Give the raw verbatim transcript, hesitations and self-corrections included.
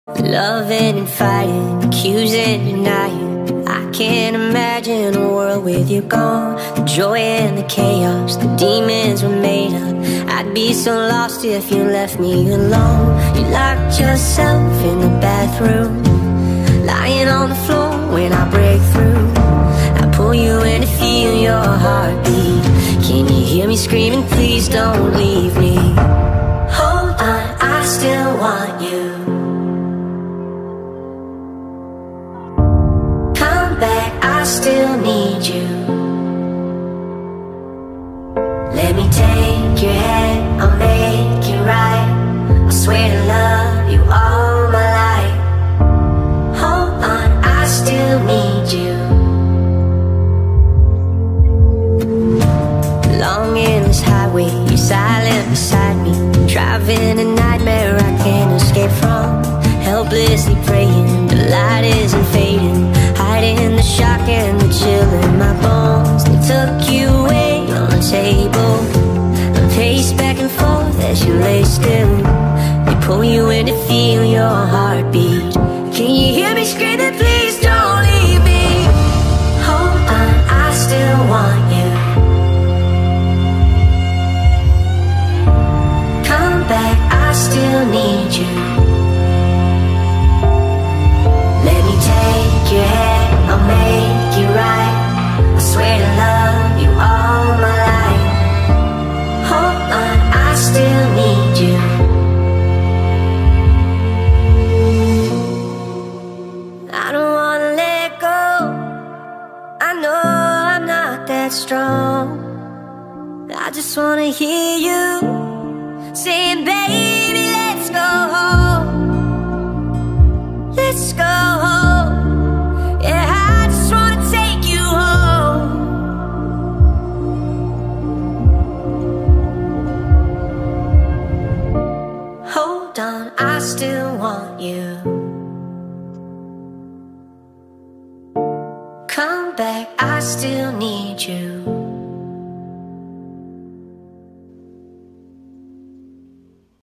Loving and fighting, accusing, denying. I can't imagine a world with you gone. The joy and the chaos, the demons were made up. I'd be so lost if you left me alone. You locked yourself in the bathroom, lying on the floor when I break through. I pull you in to feel your heartbeat. Can you hear me screaming, please don't leave me? Hold on, I still want you. Come back, I still need you. Let me take your hand, I'll make it right. I swear to love you all my life. Hold on, I still need you. Long endless highway, you're silent beside me. Driving a nightmare I can't escape from. Helplessly praying, the light isn't fading. Hiding the shock and the chill in my bones. They took you away on the table. I pace back and forth as you lay still. They pull you in to feel your heartbeat. Can you hear me screaming, please don't leave me? Hold on, I still want you. Come back, I still need you. Let me take your hand, I'll make it right. I swear to love you all my life. Hold on, I still need you. I don't wanna let go. I know I'm not that strong. I just wanna hear you saying, baby, let's go home. Let's go home. Yeah, I just wanna take you home. Hold on, I still want you. Come back, I still need you.